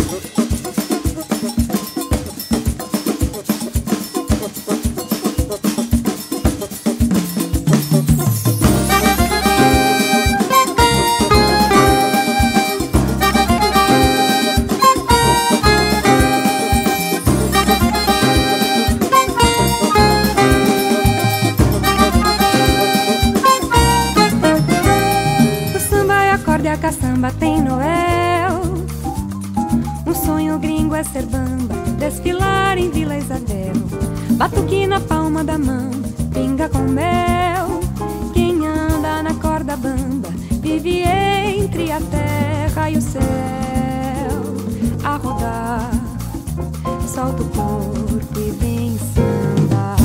A caçamba tem Noel. Um sonho gringo é ser bamba, desfilar em Vila Isabel. Batuque na palma da mão, pinga com mel. Quem anda na corda bamba vive entre a terra e o céu. A rodar, solta o corpo e vem samba.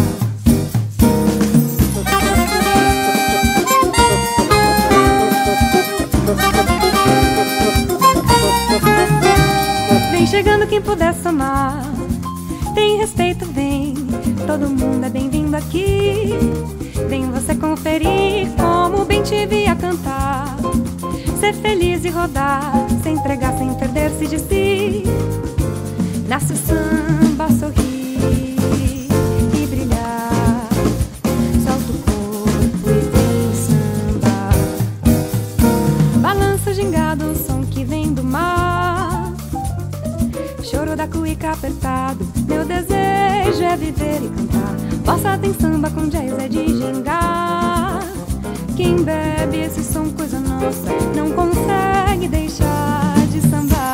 Vem chegando quem puder somar, tem respeito, vem, todo mundo é bem-vindo aqui. Vem você conferir como bem te vi a cantar, ser feliz e rodar, se entregar sem perder-se de si. Nasce o samba, sorrir e brilhar, solta o corpo e vem samba. Balança o gingado, o som que vem do mar, choro da cuíca apertado, meu desejo é viver e cantar. Bossa tem samba com jazz é de gingar. Quem bebe esse som, coisa nossa, não consegue deixar de sambar.